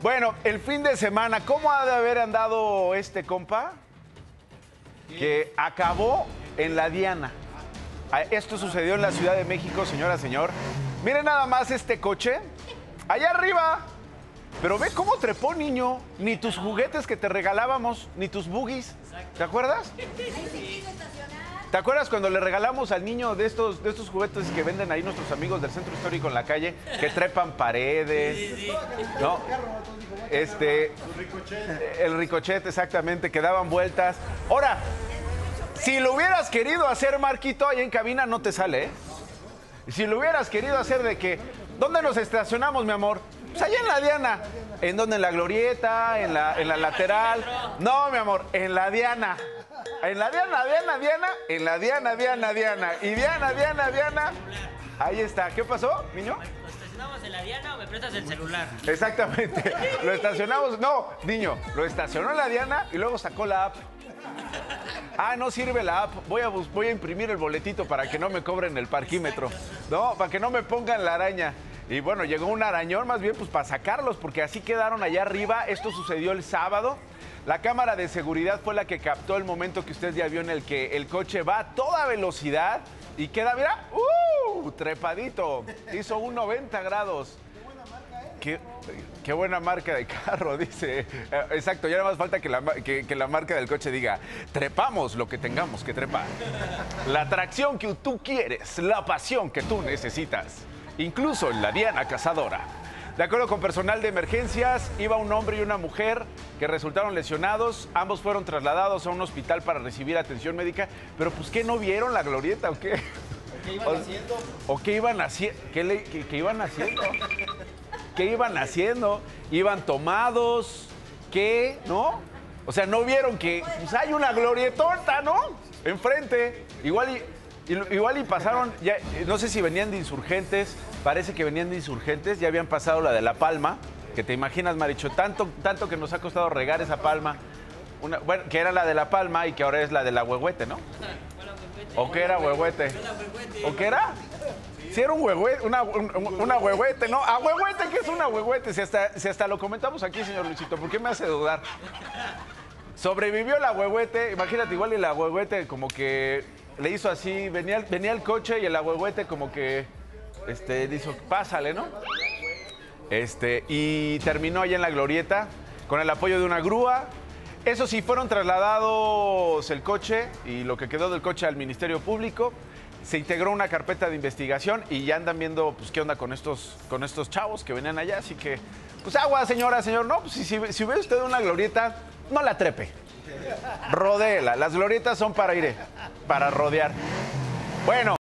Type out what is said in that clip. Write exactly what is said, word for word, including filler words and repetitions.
Bueno, el fin de semana, ¿cómo ha de haber andado este compa? Que acabó en la Diana. Esto sucedió en la Ciudad de México, señora, señor. Miren nada más este coche. Allá arriba. Pero ve cómo trepó, niño. Ni tus juguetes que te regalábamos, ni tus buggies. ¿Te acuerdas? ¿Te acuerdas cuando le regalamos al niño de estos, de estos juguetes que venden ahí nuestros amigos del centro histórico en la calle? Que trepan paredes. ¿No? Este. El ricochet, exactamente, que daban vueltas. Ahora, si lo hubieras querido hacer, Marquito, ahí en cabina no te sale, ¿eh? Si lo hubieras querido hacer de que, ¿dónde nos estacionamos, mi amor? Pues allá en la Diana. ¿En dónde? ¿En la glorieta? ¿En la, en la lateral? No, mi amor, en la Diana. En la Diana, Diana, Diana. En la Diana, Diana, Diana. Y Diana, Diana, Diana. Ahí está. ¿Qué pasó, niño? ¿Lo estacionamos en la Diana o me prestas el celular? Exactamente. Lo estacionamos. No, niño, lo estacionó en la Diana y luego sacó la app. Ah, no sirve la app. Voy a, voy a imprimir el boletito para que no me cobren el parquímetro. No, para que no me pongan la araña. Y bueno, llegó un arañón más bien pues para sacarlos, porque así quedaron allá arriba. Esto sucedió el sábado. La cámara de seguridad fue la que captó el momento que usted ya vio en el que el coche va a toda velocidad y queda, mira, ¡uh! Trepadito. Hizo un noventa grados. Qué, qué buena marca de carro, dice. Exacto, ya nada más falta que la, que, que la marca del coche diga, trepamos lo que tengamos que trepar. La atracción que tú quieres, la pasión que tú necesitas. Incluso en la Diana Cazadora. De acuerdo con personal de emergencias, iba un hombre y una mujer que resultaron lesionados. Ambos fueron trasladados a un hospital para recibir atención médica. Pero pues, ¿qué, no vieron la glorieta o qué? ¿Qué iban o, haciendo? ¿O qué iban haciendo? ¿Qué, le, qué, qué iban haciendo? ¿Qué iban haciendo? ¿Iban tomados? ¿Qué? ¿No? O sea, ¿no vieron que pues, hay una glorietota, ¿no? Enfrente. Igual y... Igual y pasaron, ya, no sé si venían de Insurgentes, parece que venían de Insurgentes, ya habían pasado la de La Palma, que te imaginas, Maricho, tanto, tanto que nos ha costado regar esa palma, una, bueno, que era la de La Palma y que ahora es la de la Huehuete, ¿no? ¿O qué era Huehuete? ¿O qué era? Si era un huehuete, una, una huehuete, ¿no? ¿A Huehuete qué es una huehuete? Si hasta, si hasta lo comentamos aquí, señor Luisito, ¿por qué me hace dudar? Sobrevivió la Huehuete, imagínate, igual y la Huehuete como que... Le hizo así, venía, venía el coche y el agüehuete como que, este, dijo, pásale, ¿no? Este, y terminó allá en la glorieta con el apoyo de una grúa. Eso sí, fueron trasladados el coche y lo que quedó del coche al Ministerio Público. Se integró una carpeta de investigación y ya andan viendo, pues, qué onda con estos, con estos chavos que venían allá. Así que, pues, agua, señora, señor. No, pues, si, si, si ve usted una glorieta, no la trepe. Rodéela. Las glorietas son para ir, para rodear. Bueno.